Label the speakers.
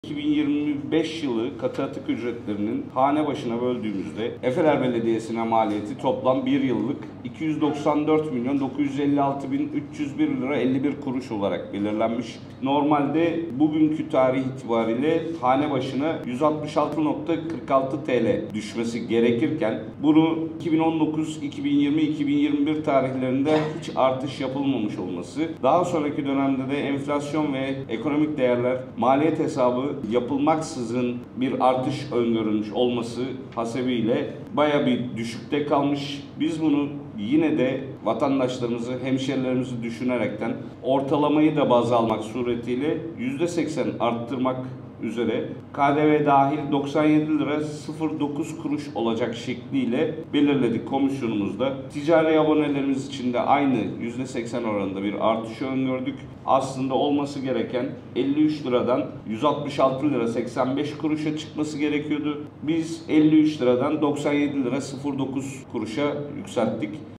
Speaker 1: 2025 yılı katı atık ücretlerinin hane başına böldüğümüzde Efeler Belediyesi'ne maliyeti toplam 1 yıllık 294.956.301 lira 51 kuruş olarak belirlenmiş. Normalde bugünkü tarih itibariyle hane başına 166.46 TL düşmesi gerekirken bunu 2019, 2020, 2021 tarihlerinde hiç artış yapılmamış olması, daha sonraki dönemde de enflasyon ve ekonomik değerler maliyet hesabı yapılmaksızın bir artış öngörülmüş olması hasebiyle baya bir düşükte kalmış. Biz bunu yine de vatandaşlarımızı, hemşerilerimizi düşünerekten ortalamayı da baz almak suretiyle %80 arttırmak üzere KDV dahil 97 lira 09 kuruş olacak şekliyle belirledik komisyonumuzda. Ticari abonelerimiz için de aynı %80 oranında bir artış öngördük. Aslında olması gereken 53 liradan 166 lira 85 kuruşa çıkması gerekiyordu. Biz 53 liradan 97 lira 09 kuruşa yükselttik.